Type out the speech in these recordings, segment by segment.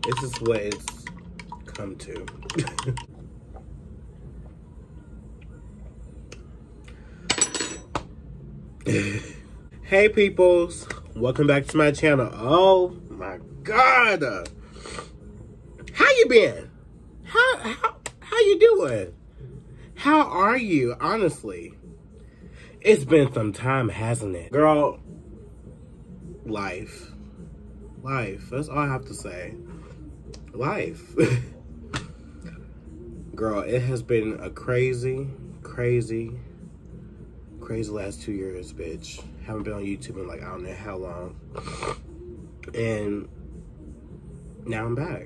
This is what it's come to. Hey peoples, welcome back to my channel. Oh my god, how you been? How you doing? How are you? Honestly, it's been some time, hasn't it, girl? Life, that's all I have to say. Life. Girl, it has been a crazy last 2 years, bitch. Haven't been on YouTube in like I don't know how long. And now I'm back.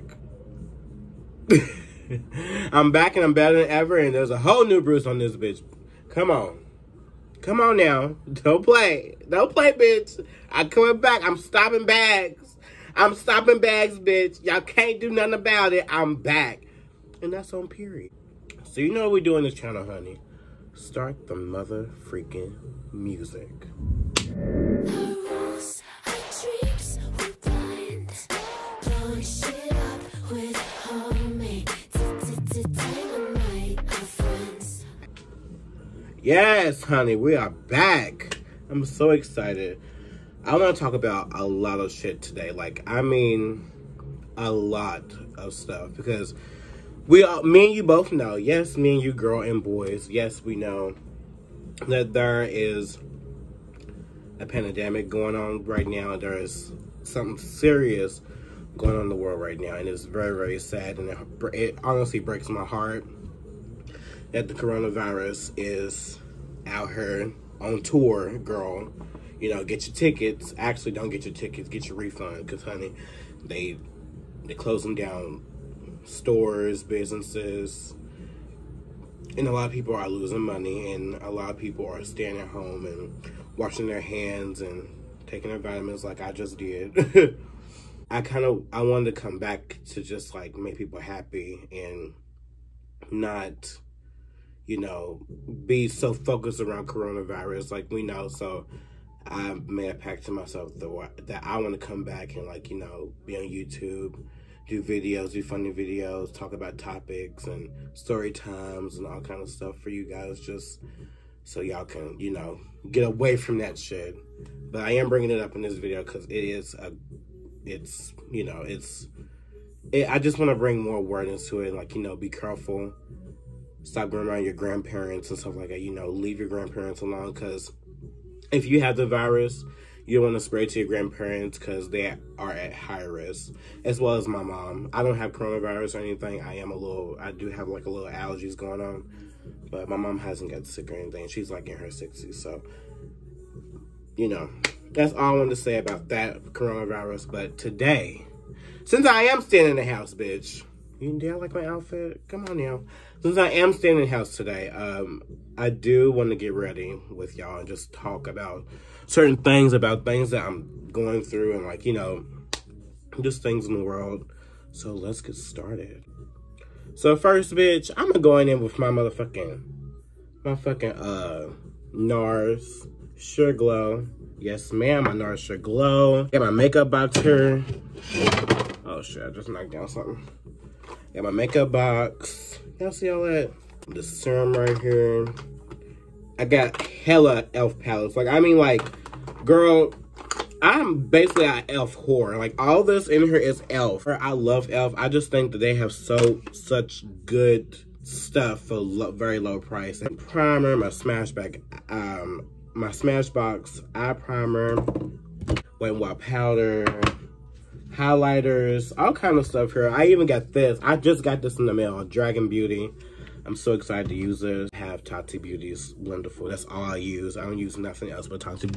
I'm back and I'm better than ever, and there's a whole new Bruce on this bitch. Come on. Come on now. Don't play, bitch. I'm coming back. I'm stopping bags. Bitch. Y'all can't do nothing about it. I'm back. And that's on period. So you know what we do on this channel, honey. Start the mother freaking music. The rules of dreams were blind. Blowing shit up with homemade dynamite, our friends. Yes, honey, we are back. I'm so excited. I want to talk about a lot of shit today. Like, I mean, a lot of stuff. Because me and you both know, yes, me and you, girl and boys, yes, we know that there is a pandemic going on right now. There is something serious going on in the world right now, and it's very, very sad, and it honestly breaks my heart that the coronavirus is out here on tour, girl. You know, get your tickets. Actually, don't get your tickets, get your refund, because, honey, they close them down. Stores, businesses, and a lot of people are losing money, and a lot of people are staying at home and washing their hands and taking their vitamins like I just did. I wanted to come back to just like make people happy and not, you know, be so focused around coronavirus like we know. So I made a pact to myself that I want to come back and, like, you know, be on YouTube, do videos, do funny videos, talk about topics and story times and all kind of stuff for you guys, just so y'all can, you know, get away from that shit. But I am bringing it up in this video because I just want to bring more awareness to it. Like, you know, be careful. Stop going around your grandparents and stuff like that. You know, leave your grandparents alone, because if you have the virus, you don't want to spread it to your grandparents because they are at high risk, as well as my mom. I don't have coronavirus or anything. I do have like a little allergies going on, but my mom hasn't got sick or anything. She's like in her 60s, so, you know, that's all I wanted to say about that coronavirus. But today, since I am staying in the house, bitch, do you like my outfit? Come on now. Since I am staying in the house today, I do want to get ready with y'all and just talk about certain things, about things that I'm going through, and, like, you know, just things in the world. So let's get started. So first, bitch, I'm gonna go in with my fucking NARS Sure Glow. Yes, ma'am, my NARS Sure Glow. Got my makeup box here. Oh shit, I just knocked down something. Got my makeup box. Y'all see all that? The serum right here. I got hella e.l.f. palettes. Like, I mean, like, girl, I'm basically an e.l.f. whore. Like, all this in here is e.l.f. I love e.l.f. I just think that they have such good stuff for very low price. And primer, my Smashbox eye primer, Wet n Wild powder, highlighters, all kind of stuff here. I even got this. I just got this in the mail, Dragon Beauty. I'm so excited to use this. I have Tati Beauty's Blenderful. That's all I use. I don't use nothing else but Tati's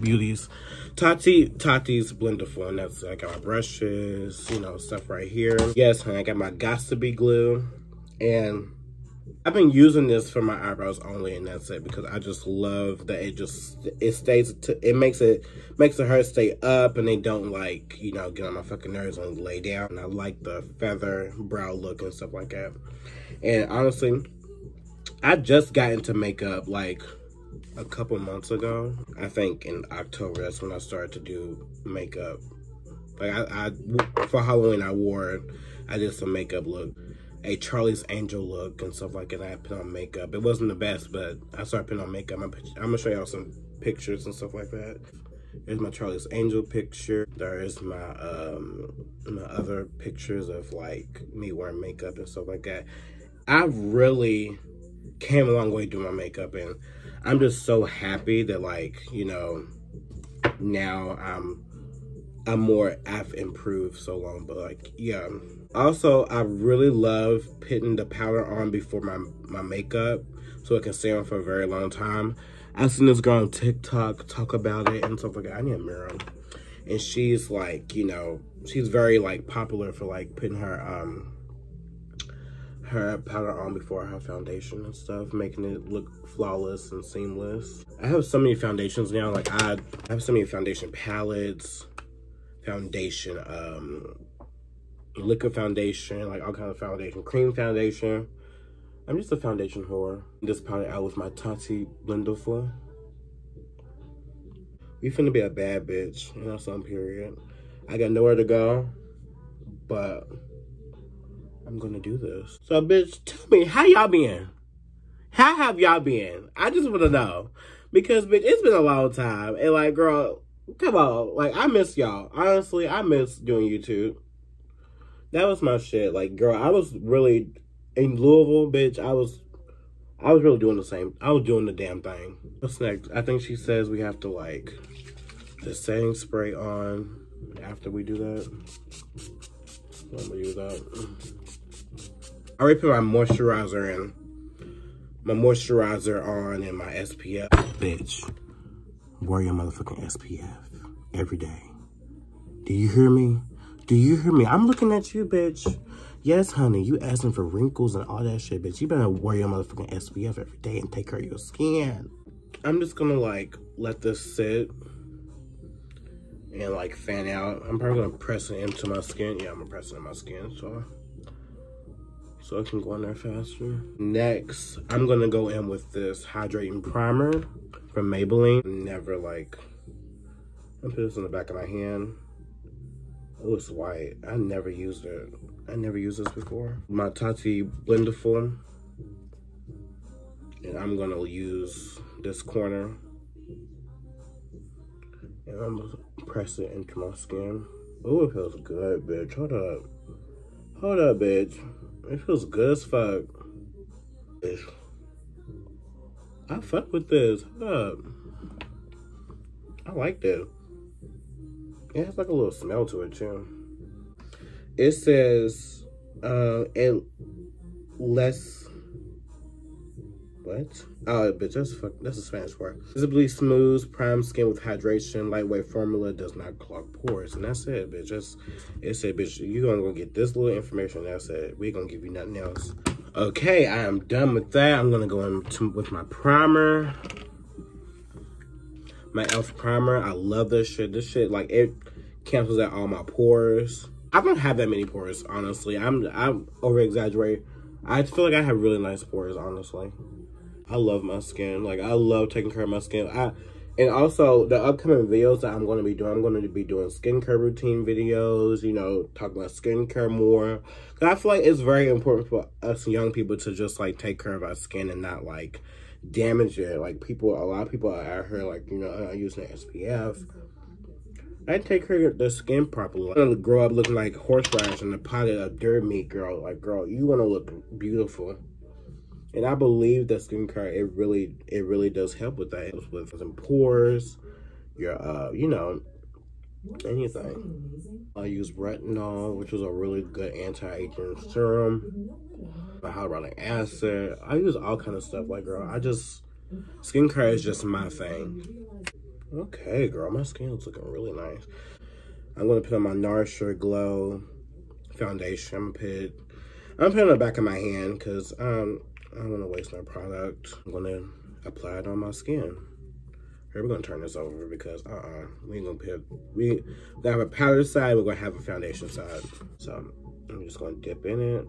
Blenderful. And that's, I got my brushes, you know, stuff right here. Yes, honey, I got my Got2b glue. And I've been using this for my eyebrows only, and that's it, because I just love that it makes the hair stay up, and they don't, like, you know, get on my fucking nerves and lay down. And I like the feather brow look and stuff like that. And honestly, I just got into makeup like a couple months ago. I think in October, that's when I started to do makeup Like I for Halloween I did some makeup look, a Charlie's Angel look and stuff like that. I put on makeup. It wasn't the best, but I started putting on makeup. I'm gonna show y'all some pictures and stuff like that. There's my Charlie's Angel picture. There is my my other pictures of like me wearing makeup and stuff like that. I really came a long way doing my makeup, and I'm just so happy that, like, you know, now I've improved so long. But like, yeah. Also, I really love putting the powder on before my makeup so it can stay on for a very long time. I've seen this girl on TikTok talk about it and stuff like that. I need a mirror. And she's like, you know, she's very like popular for like putting her powder on before her foundation and stuff, making it look flawless and seamless. I have so many foundations now. Like I have so many foundation palettes, foundation, liquid foundation, like all kinds of foundation, cream foundation. I'm just a foundation whore. This powder out with my Tati Blenderful. We finna be a bad bitch, you know, some period. I got nowhere to go, but I'm gonna do this. So, bitch, tell me, how y'all been? How have y'all been? I just wanna know. Because, bitch, it's been a long time. And, like, girl, come on. Like, I miss y'all. Honestly, I miss doing YouTube. That was my shit. Like, girl, I was really, in Louisville, bitch, I was really doing the same. I was doing the damn thing. What's next? I think she says we have to, like, the setting spray on after we do that. I'm gonna use that. I already put my moisturizer in. My moisturizer on and my SPF. Bitch, wear your motherfucking SPF every day. Do you hear me? Do you hear me? I'm looking at you, bitch. Yes, honey, you asking for wrinkles and all that shit, bitch. You better wear your motherfucking SPF every day and take care of your skin. I'm just gonna, like, let this sit and, like, fan out. I'm probably gonna press it into my skin. Yeah, I'm gonna press it in my skin, so it can go in there faster. Next, I'm gonna go in with this hydrating primer from Maybelline. Never, like, I'm put this in the back of my hand. Oh, it's white. I never used it. I never used this before. My Tati Blenderful. And I'm gonna use this corner. And I'm gonna press it into my skin. Oh, it feels good, bitch. Hold up. Hold up, bitch. It feels good as fuck. I fuck with this. Hold up. I like this. It has like a little smell to it too. It says, and less, what? Oh, bitch, that's a Spanish word. Visibly smooth, prime skin with hydration, lightweight formula, does not clog pores. And that's it, bitch. It said, bitch, you gonna go get this little information. That's it. We gonna give you nothing else. Okay, I am done with that. I'm gonna go in with my primer. My e.l.f. primer. I love this shit. This shit, like, it cancels out all my pores. I don't have that many pores, honestly. I'm over-exaggerating. I feel like I have really nice pores, honestly. I love my skin. Like, I love taking care of my skin. And also, the upcoming videos that I'm going to be doing skincare routine videos, you know, talk about skincare more. Because I feel like it's very important for us young people to just, like, take care of our skin and not, like, damage it. Like, a lot of people are out here, like, you know, using SPF. I take care of their skin properly. I want to grow up looking like horseradish in a pot of dirt meat, girl. Like, girl, you want to look beautiful. And I believe that skincare, it really does help with that. It helps with some pores, your, you know, anything. I use retinol, which is a really good anti-aging serum. My hyaluronic acid. I use all kind of stuff. Like, girl, skincare is just my thing. Okay, girl, my skin is looking really nice. I'm going to put on my Nourisher Glow foundation. I'm putting it on the back of my hand because I don't want to waste my product. I'm going to apply it on my skin. Here, we're going to turn this over because, we going to have a powder side, we're going to have a foundation side. So, I'm just going to dip in it.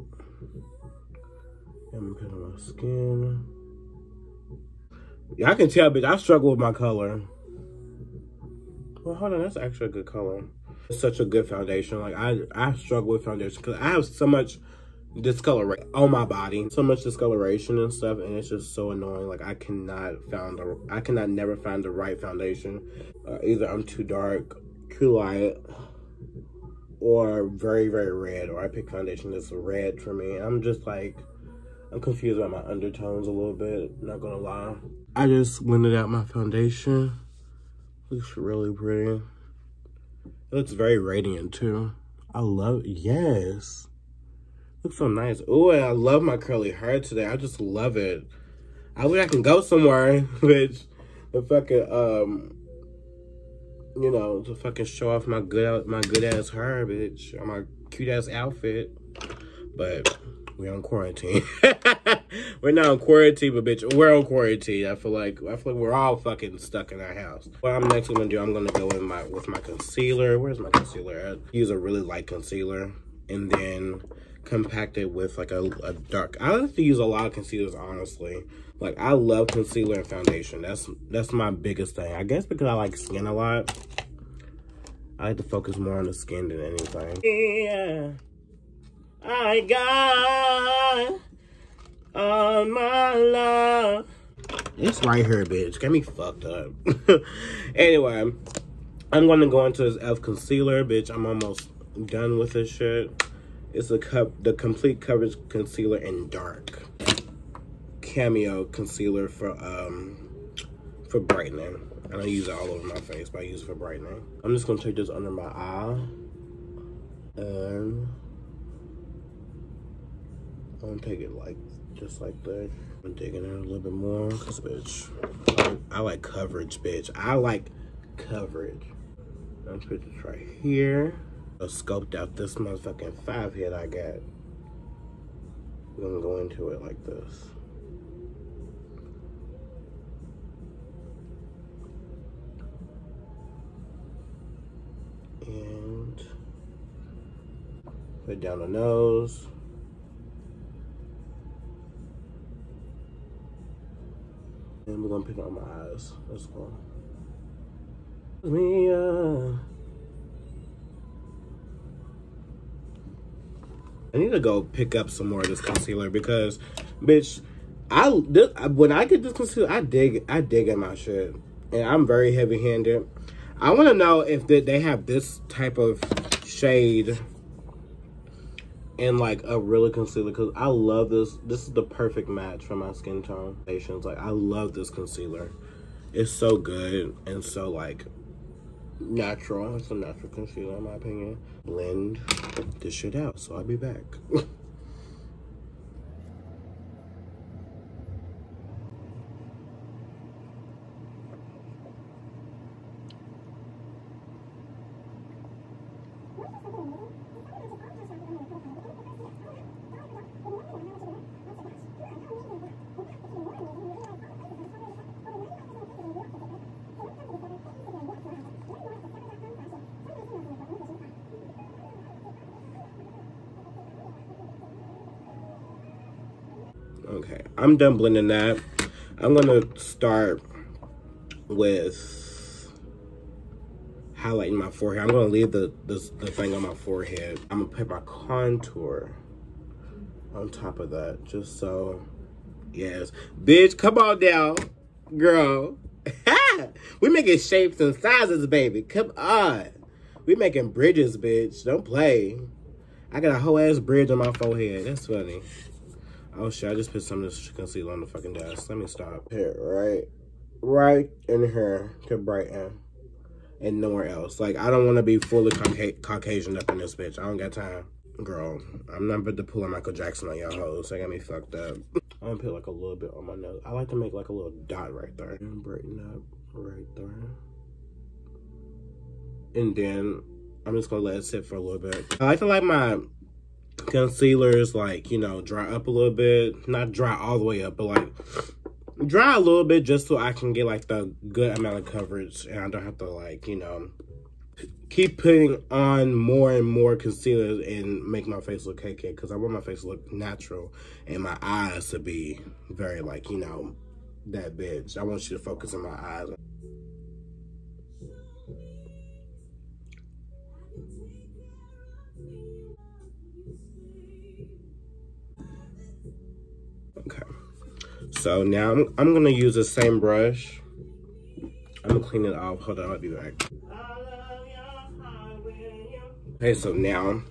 And put it on my skin. Yeah, I can tell, bitch, I struggle with my color. Well, hold on, that's actually a good color. It's such a good foundation. Like I struggle with foundation because I have so much discoloration on my body, so much discoloration and stuff, and it's just so annoying. Like I cannot never find the right foundation. Either I'm too dark, too light, or very, very red, or I pick foundation that's red for me. I'm just like, I'm confused about my undertones a little bit, not gonna lie. I just blended out my foundation. Looks really pretty. It looks very radiant too. I love it. Yes. Looks so nice. Oh, and I love my curly hair today. I just love it. I wish I can go somewhere, bitch. The fucking you know, to fucking show off my good ass hair, bitch, or my cute ass outfit. But we're on quarantine. We're not on quarantine, but bitch, we're on quarantine. I feel like we're all fucking stuck in our house. What I'm next gonna do, I'm gonna go in with my concealer. Where's my concealer? I use a really light concealer, and then compact it with like a dark. I like to use a lot of concealers, honestly. Like I love concealer and foundation. That's my biggest thing. I guess because I like skin a lot. I like to focus more on the skin than anything. Yeah, I got all my love. It's right here, bitch. Got me fucked up. Anyway, I'm gonna go into this e.l.f. concealer, bitch. I'm almost done with this shit. It's the complete coverage concealer in dark. Cameo concealer for brightening. I don't use it all over my face, but I use it for brightening. I'm just gonna take this under my eye, and I'm gonna take it like just like that. I'm digging in a little bit more, cause bitch, I like coverage, bitch. I like coverage. I'm gonna put this right here. I scoped out this motherfucking 5 head I got. We're gonna go into it like this. And put down the nose. And we're gonna put it on my eyes. Let's go. I need to go pick up some more of this concealer because, bitch, when I get this concealer, I dig in my shit, and I'm very heavy-handed. I want to know if they have this type of shade in like a really concealer, because I love this. This is the perfect match for my skin tone. Like I love this concealer. It's so good and so like natural. It's a natural concealer in my opinion. Blend this shit out, so I'll be back. Okay, I'm done blending that. I'm gonna start with highlighting my forehead. I'm gonna leave the thing on my forehead. I'm gonna put my contour on top of that, just so, yes. Bitch, come on down, girl. We making shapes and sizes, baby. Come on. We making bridges, bitch. Don't play. I got a whole ass bridge on my forehead. That's funny. Oh shit, I just put some of this concealer on the fucking desk. Let me stop. Here, right in here to brighten. And nowhere else. Like, I don't want to be fully Caucasian up in this bitch. I don't got time. Girl, I'm not about to pull a Michael Jackson on y'all hoes. That got me fucked up. I'm gonna put like a little bit on my nose. I like to make like a little dot right there. And brighten up right there. And then I'm just gonna let it sit for a little bit. I like to like my concealers, like, you know, dry up a little bit. Not dry all the way up, but like dry a little bit, just so I can get like the good amount of coverage and I don't have to, like, you know, keep putting on more and more concealers and make my face look cakey, because I want my face to look natural and my eyes to be very, like, you know, that bitch. I want you to focus on my eyes. So now I'm gonna use the same brush. I'm gonna clean it off. Hold on, I'll be back. Okay, so now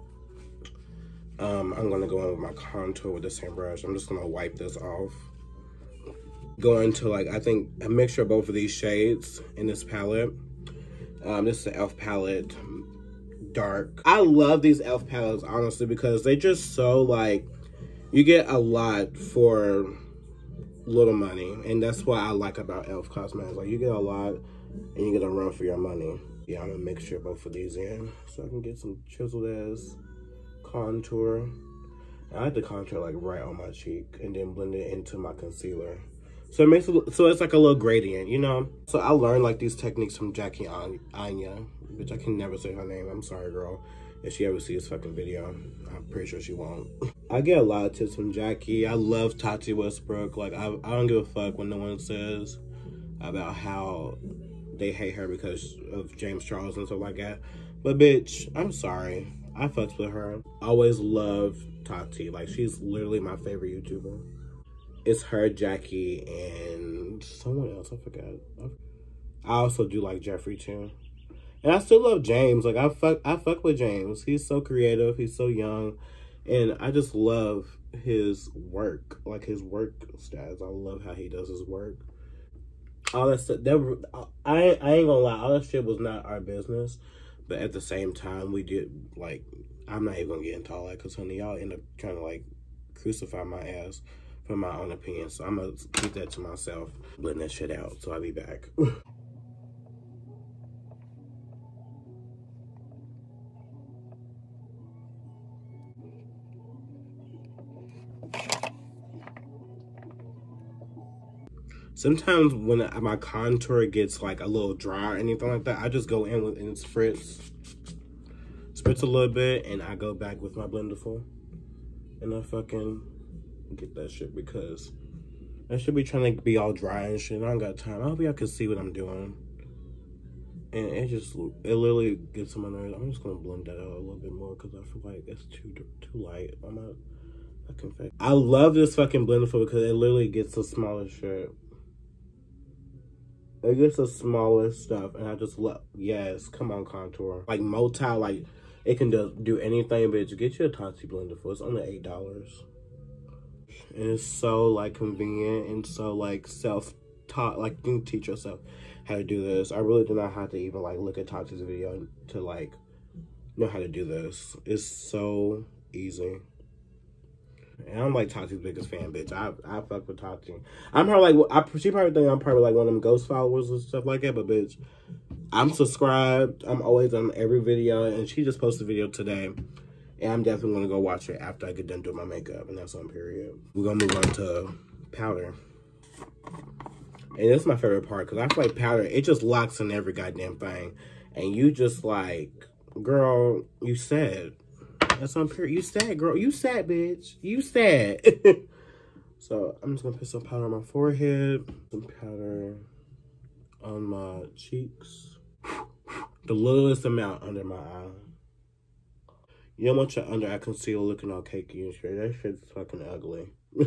I'm gonna go in with my contour with the same brush. I'm just gonna wipe this off. Go into like, I think a mixture of both of these shades in this palette. This is the e.l.f. palette dark. I love these e.l.f. palettes honestly because they just so like, you get a lot for little money, and that's what I like about e.l.f. Cosmetics. Like, you get a lot and you get a run for your money. Yeah, I'm gonna mixture both of these in so I can get some chiseled ass contour. I like the contour like right on my cheek and then blend it into my concealer. So it makes it, so it's like a little gradient, you know? So I learned like these techniques from Jackie Aina, which I can never say her name. I'm sorry, girl. If she ever sees this fucking video, I'm pretty sure she won't. I get a lot of tips from Jackie. I love Tati Westbrook. Like, I don't give a fuck when no one says about how they hate her because of James Charles and stuff like that. But bitch, I'm sorry. I fucks with her. I always love Tati. Like, she's literally my favorite YouTuber. It's her, Jackie, and someone else. I forgot. I also do like Jeffree too. And I still love James. Like, I fuck with James. He's so creative. He's so young. And I just love his work. Like, his work stats. I love how he does his work. All that stuff. I ain't gonna lie. All that shit was not our business. But at the same time, we did, like, I'm not even gonna get into all that. Because, honey, y'all end up trying to, like, crucify my ass for my own opinion. So I'm gonna keep that to myself. Blend that shit out. So I'll be back. Sometimes when my contour gets like a little dry or anything like that, I just go in with and spritz a little bit, and I go back with my Blenderful, and I fucking get that shit because I should be trying to be all dry and shit. I don't got time. I hope y'all can see what I'm doing, and it literally gets on my nerves. I'm just gonna blend that out a little bit more because I feel like it's too light on my fucking face. I love this fucking Blenderful because it literally gets the smallest shit. It gets the smallest stuff, and I just love, yes, come on, contour. Like, Motel, like, it can do anything, bitch. Get you a Tati Blenderful. It's only $8. And it's so, like, convenient and so, like, self-taught. Like, you can teach yourself how to do this. I really do not have to even, like, look at Tati's video to, like, know how to do this. It's so easy. And I'm like Tati's biggest fan, bitch. I fuck with Tati. I'm her like, she probably think I'm probably like one of them ghost followers and stuff like that, but bitch, I'm subscribed. I'm always on every video, and she just posted a video today, and I'm definitely gonna go watch it after I get done doing my makeup, and that's on period. We're gonna move on to powder. And this is my favorite part, because I feel like powder, it just locks in every goddamn thing. And you just like, girl, you sad. That's on period. You sad, girl. You sad, bitch. You sad. So I'm just gonna put some powder on my forehead, some powder on my cheeks, the littlest amount under my eye. You don't want your under eye concealer looking all cakey and shit. That shit's fucking ugly.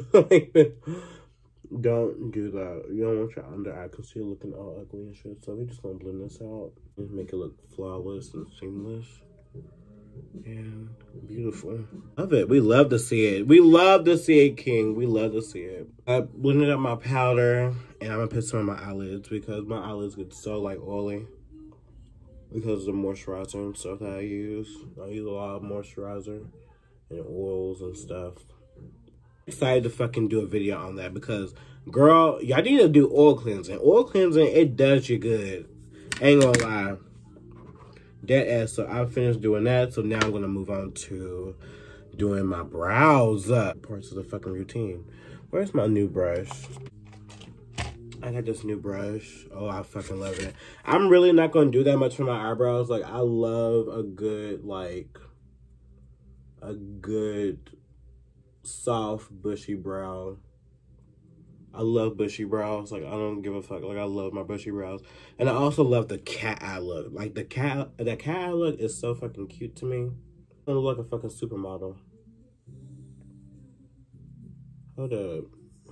Don't do that. You don't want your under eye concealer looking all ugly and shit. So we're just gonna blend this out and make it look flawless and seamless. And beautiful. Love it. We love to see it. We love to see it, King. We love to see it. I blended up my powder, and I'm gonna put some on my eyelids because my eyelids get so like oily because of the moisturizer and stuff that I use. I use a lot of moisturizer and oils and stuff. Excited to fucking do a video on that because, girl, y'all need to do oil cleansing. Oil cleansing, it does you good. Ain't gonna lie. That ass. So I finished doing that. So now I'm gonna move on to doing my brows. Parts of the fucking routine. Where's my new brush? I got this new brush. Oh, I fucking love it. I'm really not gonna do that much for my eyebrows. Like, I love a good, like, a good soft bushy brow. I love bushy brows. Like, I don't give a fuck. Like, I love my bushy brows. And I also love the cat eye look. Like, the cat eye look is so fucking cute to me. I look like a fucking supermodel. Hold up.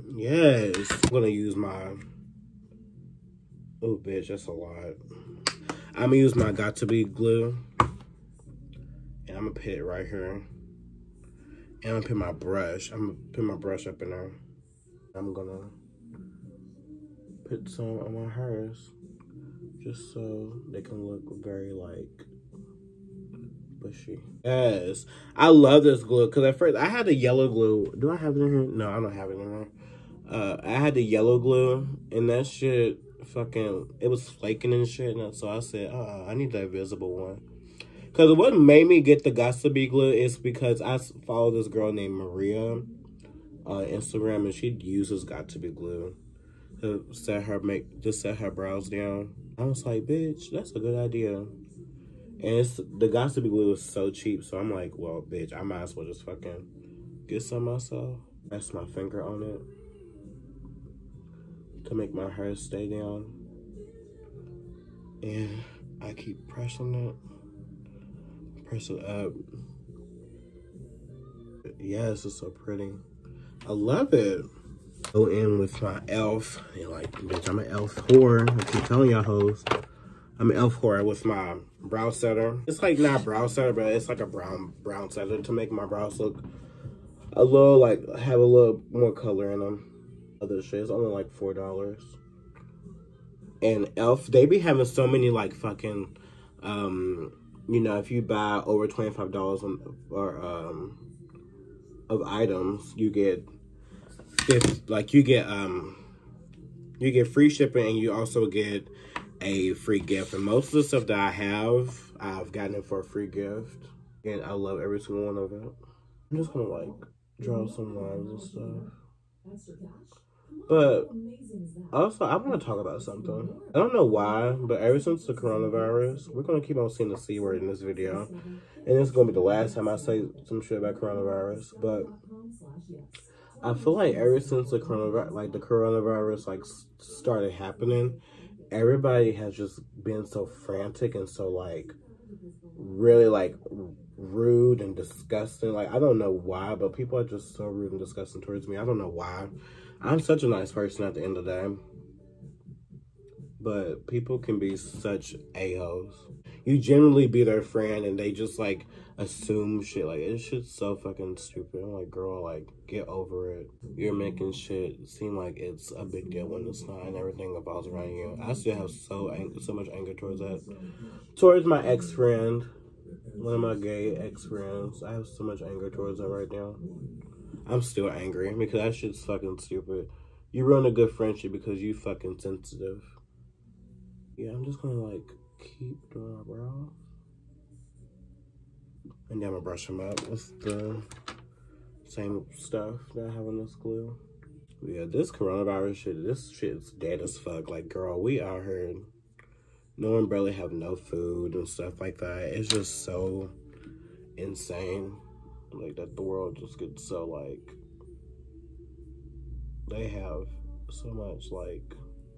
Yes. I'm gonna use my... Oh, bitch, that's a lot. I'm gonna use my Got To Be glue. And I'm gonna put it right here. And I'm gonna put my brush. I'm gonna put my brush up in there. I'm gonna put some on my hairs. Just so they can look very, like, bushy. Yes. I love this glue. Because at first, I had the yellow glue. Do I have it in here? No, I don't have it in here. I had the yellow glue. And that shit fucking... It was flaking and shit. And so I said, I need the invisible one. Because what made me get the Got To Be glue is because I follow this girl named Maria on Instagram. And she uses Got To Be glue to set her brows down. I was like, bitch, that's a good idea. And the Got To Be glue is so cheap. So I'm like, well, bitch, I might as well just fucking get some myself. Press my finger on it to make my hair stay down. And I keep pressing it. Press it up. Yes, it's so pretty. I love it. Go in with my e.l.f. And like, bitch, I'm an e.l.f. whore. I keep telling y'all hoes. I'm an e.l.f. whore with my brow setter. It's like not brow setter, but it's like a brown setter to make my brows look a little, like, have a little more color in them. Other shit, it's only like $4. And e.l.f., they be having so many, like, fucking, you know, if you buy over $25 of items, you get you get free shipping, and you also get a free gift. And most of the stuff that I've gotten it for a free gift, and I love every single one of it. I'm just gonna like draw some lines and stuff. But also, I want to talk about something. I don't know why, but ever since the coronavirus, we're going to keep on seeing the C word in this video. And it's going to be the last time I say some shit about coronavirus. But I feel like ever since the coronavirus, like, started happening, everybody has just been so frantic and so, like, really, like, rude and disgusting. Like, I don't know why, but people are just so rude and disgusting towards me. I don't know why. I'm such a nice person at the end of the day. But people can be such a-hoes. You generally be their friend and they just, like, assume shit. Like, it's shit's so fucking stupid. I'm like, girl, like, get over it. You're making shit seem like it's a big deal when it's not, and everything revolves around you. I still have so much anger towards that. Towards my ex-friend. One of my gay ex-friends. I have so much anger towards them right now. I'm still angry because that shit's fucking stupid. You ruin a good friendship because you fucking sensitive. Yeah, I'm just gonna, like, keep doing my brows. And then I'm gonna brush them up with the same stuff that I have on this glue. Yeah, this coronavirus shit, this shit's dead as fuck. Like, girl, we out here. No one barely have no food and stuff like that. It's just so insane. Like, that the world just gets so, like, they have so much, like,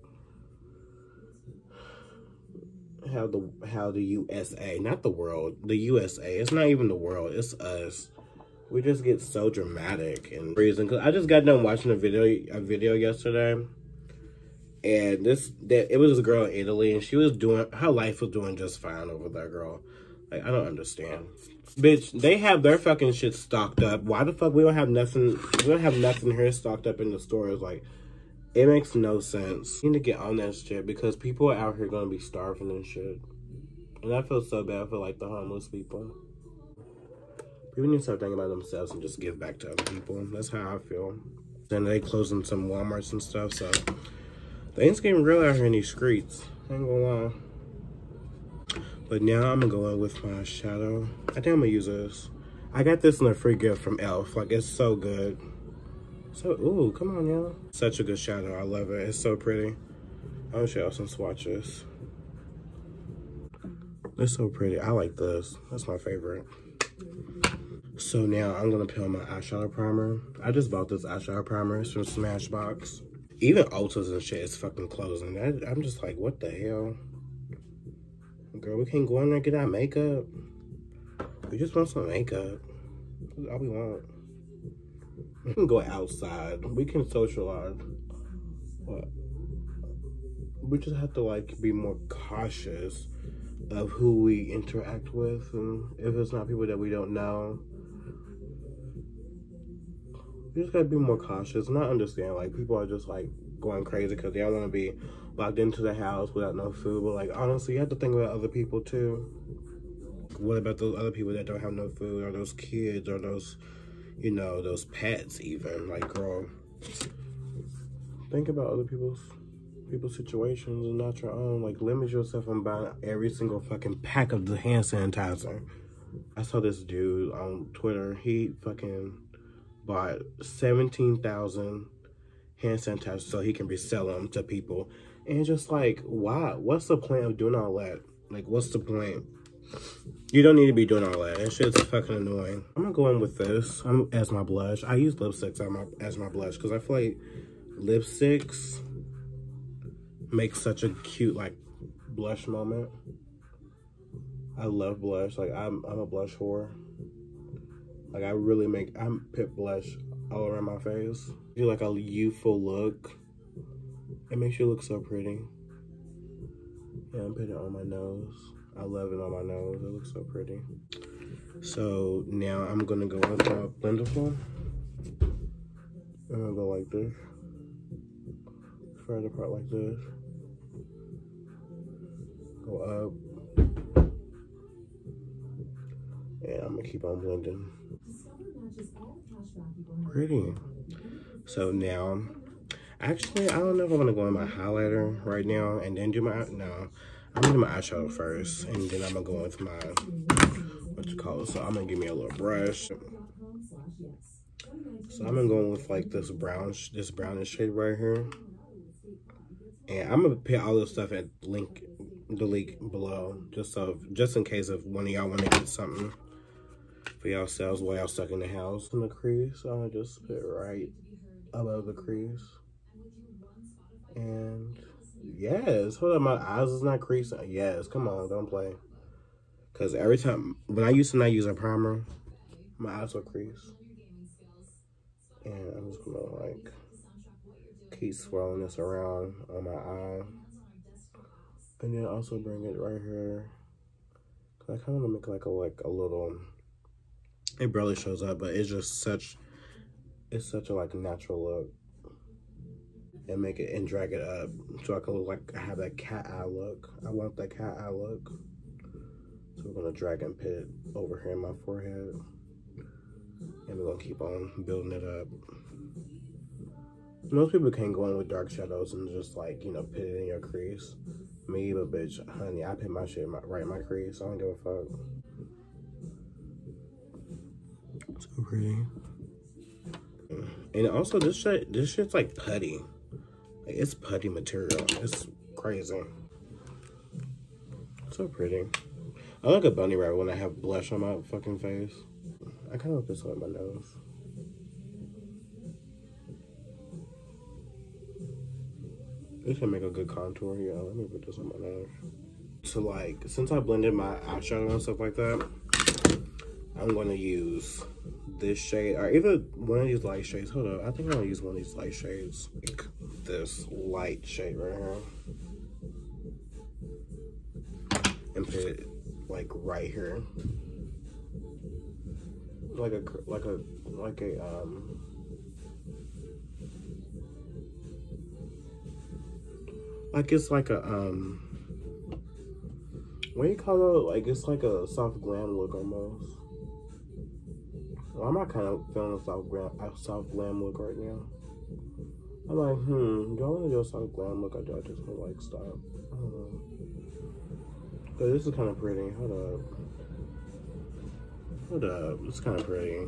how the USA, not the world, the USA, it's not even the world, it's us. We just get so dramatic and reason. Cause I just got done watching a video yesterday, and it was a girl in Italy, and she was her life was doing just fine over there, girl. Like, I don't understand. Bitch, they have their fucking shit stocked up. Why the fuck we don't have nothing? We don't have nothing here stocked up in the stores. Like, it makes no sense. We need to get on that shit because people are out here gonna be starving and shit. And I feel so bad for, like, the homeless people. People need to start thinking about themselves and just give back to other people. That's how I feel. Then they closing some Walmarts and stuff, so things getting real out here in these streets. I ain't gonna lie. But now I'm gonna go in with my shadow. I think I'm gonna use this. I got this in a free gift from e.l.f. Like, it's so good. So, ooh, come on, y'all. Such a good shadow. I love it. It's so pretty. I'll show y'all some swatches. It's so pretty. I like this. That's my favorite. So now I'm gonna put on my eyeshadow primer. I just bought this eyeshadow primer. It's from Smashbox. Even Ulta's and shit is fucking closing. I'm just like, what the hell? Girl, we can't go in there and get our makeup. We just want some makeup. That's all we want. We can go outside. We can socialize. But we just have to like be more cautious of who we interact with, and if it's not people that we don't know, we just gotta be more cautious. And I understand like people are just like going crazy because they don't want to be locked into the house without no food, but like honestly, you have to think about other people too. What about those other people that don't have no food, or those kids, or those, you know, those pets even? Like, girl, think about other people's situations and not your own. Like, limit yourself from buying every single fucking pack of the hand sanitizer. I saw this dude on Twitter. He fucking bought 17,000 hand sanitizer so he can resell them to people. And just like, why? What's the point of doing all that? Like, what's the point? You don't need to be doing all that. That shit's fucking annoying. I'm gonna go in with this as my blush. I use lipsticks as my blush because I feel like lipsticks make such a cute like blush moment. I love blush. Like I'm a blush whore. Like I put blush all around my face. You like a youthful look. It makes you look so pretty. Yeah, I'm putting it on my nose. I love it on my nose. It looks so pretty. So now I'm gonna go with my blender form. I'm gonna go like this. Further part like this. Go up. And I'm gonna keep on blending. Pretty. So now, actually, I don't know if I'm gonna go in my highlighter right now and then do my, no. I'm gonna do my eyeshadow first, and then I'm gonna go with my, what you call it. So I'm gonna give me a little brush. So I'm gonna go with like this brownish shade right here. And I'm gonna put all this stuff at the link below, just in case if one of y'all wanna get something for yourselves while y'all stuck in the house. In the crease, I'm gonna just put it right above the crease. And yes, hold up, my eyes is not creasing. Yes, come on, don't play. Cause every time, when I used to not use a primer, my eyes will crease. And I'm just gonna like, keep swirling this around on my eye. And then also bring it right here. Cause I kinda wanna make like a little, it barely shows up, but it's just such a like natural look. And make it and drag it up so I can look like I have that cat eye look. I want that cat eye look. So we're gonna drag and put it over here in my forehead. And we're gonna keep on building it up. Most people can't go in with dark shadows and just like, you know, put it in your crease. Me, but bitch, honey, I put my shit right in my crease. I don't give a fuck. So pretty. And also this shit's like putty. Like, it's putty material. It's crazy. So pretty. I look like a bunny rabbit when I have blush on my fucking face. I kind of put some on my nose. This can make a good contour. Yeah, let me put this on my nose. So like, since I blended my eyeshadow and stuff like that, I'm gonna use this shade, or either one of these light shades. Hold up, I think I'm gonna use one of these light shades. Like this light shade right here. And put it like right here. Like it's like a, what do you call it? Like it's like a soft glam look almost. Well, I'm not kind of feeling a soft glam look right now. I'm like, do I want to do a soft glam look or do I just want to like stop? I don't know. But this is kind of pretty. Hold up. It's kind of pretty.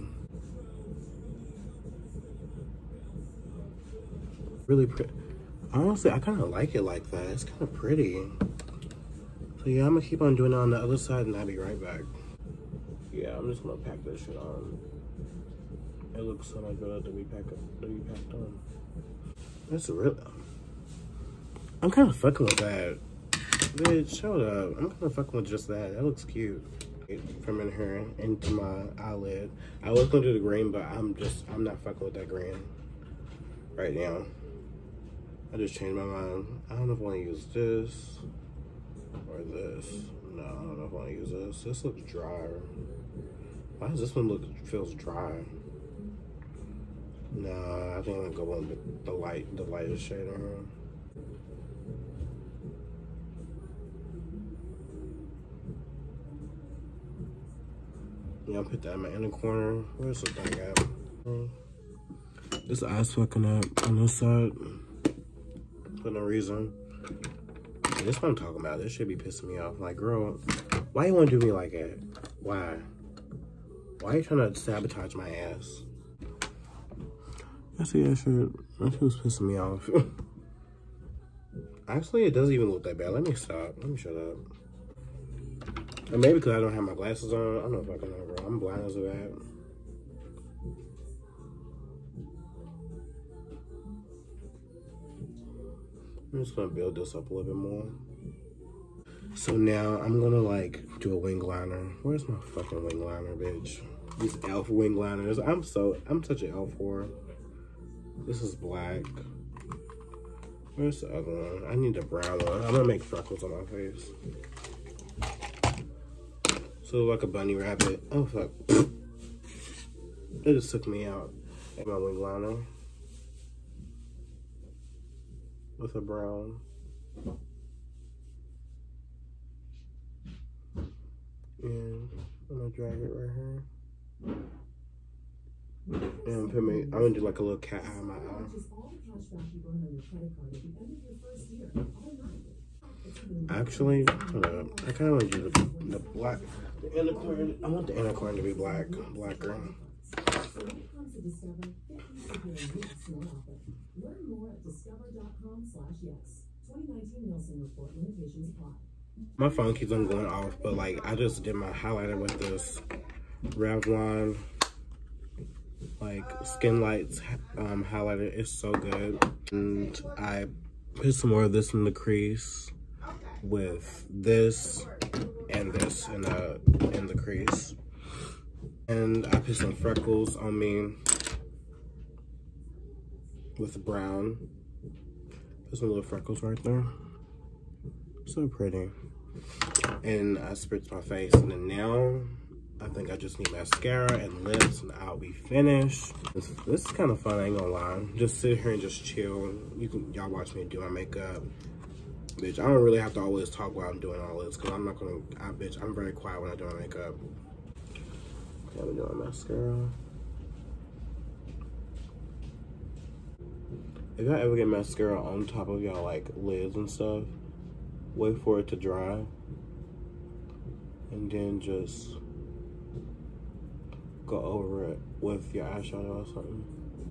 Really pretty. Honestly, I kind of like it like that. It's kind of pretty. So yeah, I'm gonna keep on doing it on the other side and I'll be right back. Yeah, I'm just gonna pack this shit on. It looks so much better to be packed on. That's real. I'm kind of fucking with that. Bitch, hold up. I'm kind of fucking with just that. That looks cute. from in here into my eyelid. I was gonna do the green, but I'm not fucking with that green right now. I just changed my mind. I don't know if I want to use this or this. No, I don't know if I want to use this. This looks drier. Why does this one feels dry? Nah, I think I'm gonna go with the lighter shade on her. Yeah, I'll put that in my inner corner. Where's the thing at? This eye's fucking up on this side for no reason. And this is what I'm talking about. This should be pissing me off. Like, girl, why you wanna do me like that? Why? Why are you trying to sabotage my ass? I see that shit. That shit was pissing me off. Actually, it doesn't even look that bad. Let me stop. Let me shut up. Or maybe because I don't have my glasses on. I don't know if I can know, bro. I'm blind as a bat. I'm just gonna build this up a little bit more. So now I'm gonna like do a wing liner. Where's my fucking wing liner, bitch? These elf wing liners. I'm such an elf whore. This is black. Where's the other one? I need the brown one. I'm gonna make freckles on my face. So like a bunny rabbit. Oh fuck. It just took me out. Make my wing liner with a brown. And I'm gonna drag it right here. And I'm gonna do like a little cat eye on my eye. Actually, hold up. I kind of want to do the black, the inner corner. I want the inner corner to be blacker. Learn more at discover.com/yes. 2019 Nielsen report, limitations apply. My phone keeps on going off, but like I just did my highlighter with this Revlon like Skin Lights highlighter. It's so good. And I put some more of this in the crease with this and this in the crease. And I put some freckles on me with brown. Put some little freckles right there. So pretty. And I spritzed my face, and then now I think I just need mascara and lips and I'll be finished. This is kind of fun, I ain't gonna lie. Just sit here and just chill. Y'all watch me do my makeup. Bitch, I don't really have to always talk while I'm doing all this, because I'm not gonna, bitch, I'm very quiet when I do my makeup. Okay, I'm doing mascara. If y'all ever get mascara on top of y'all like lids and stuff, wait for it to dry. And then just go over it with your eyeshadow or something.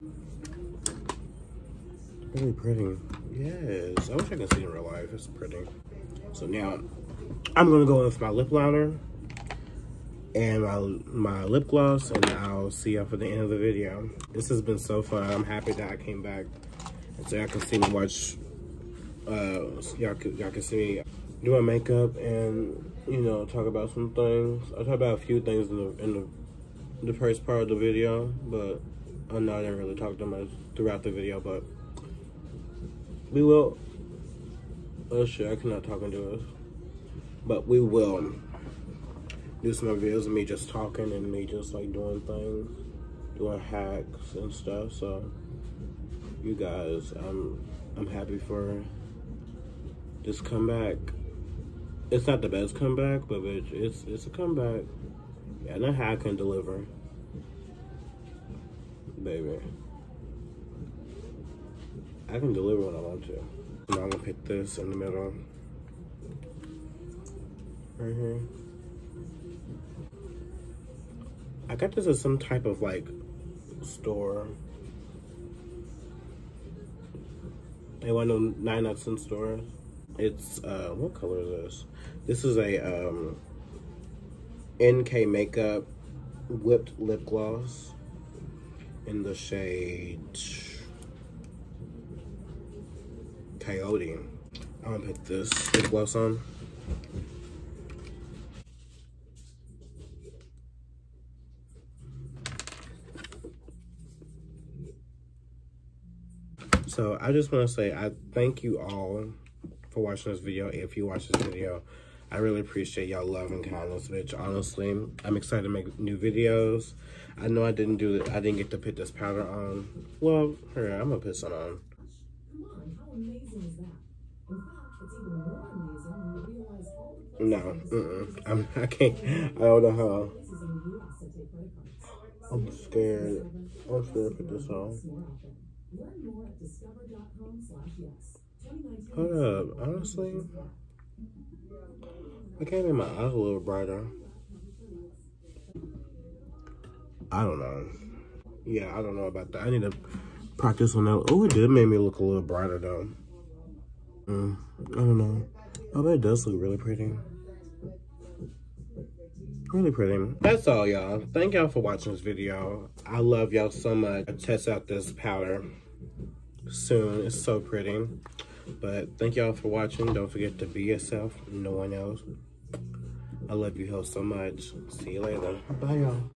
Really pretty. Yes, I wish I could see it in real life. It's pretty. So now I'm gonna go with my lip liner and my lip gloss, and I'll see y'all for the end of the video. This has been so fun. I'm happy that I came back, and so y'all can see me watch. Y'all can see me do my makeup and, you know, talk about some things. I talk about a few things in the first part of the video, but I know I didn't really talk that much throughout the video, but we will. Oh shit, I cannot talk and do this. But we will do some videos of me just talking and me just like doing things, doing hacks and stuff. So you guys, I'm happy for this comeback. It's not the best comeback, but bitch, it's a comeback. Yeah, I know how I can deliver, baby. I can deliver when I want to. Now I'm gonna pick this in the middle, right here. I got this at some type of like store. They want no 99-cent store. It's what color is this? This is a NK Makeup whipped lip gloss in the shade Coyote. I'm gonna put this lip gloss on. So I just want to say I thank you all for watching this video. If you watch this video, I really appreciate y'all love and kindness, bitch. Honestly, I'm excited to make new videos. I know I didn't get to put this powder on. Well, here, I'm gonna put some on. Come on, how amazing is that? In fact, it's even more amazing when you realize all the No, I can't. I don't know how. places in the U.S. that take credit cards. I'm scared. I'm scared to put this on. More out there. Learn more at discover.com/yes. 2019 Hold up, honestly, I can't make my eyes a little brighter. I don't know. Yeah, I don't know about that. I need to practice on that. Oh, it did make me look a little brighter though. I don't know. Oh, but it does look really pretty. Really pretty. That's all, y'all. Thank y'all for watching this video. I love y'all so much. I'll test out this powder soon. It's so pretty. But thank y'all for watching. Don't forget to be yourself. No one else. I love you all so much. See you later. Bye, y'all.